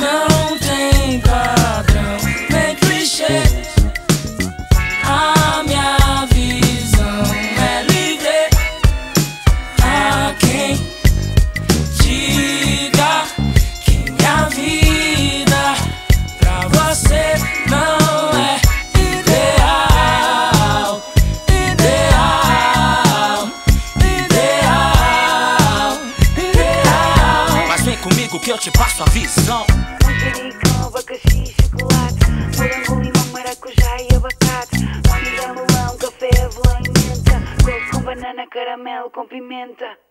não tem padrão nem clichê. A minha visão é livre. A quem diga que minha vida pra você não é ideal, ideal, ideal, ideal. Mas vem comigo que eu te passo a visão. Manjericão, abacaxi, chocolate, morango, limão, maracujá e abacate, baunilha, melão, café, avelã e menta, coco com banana, caramelo com pimenta.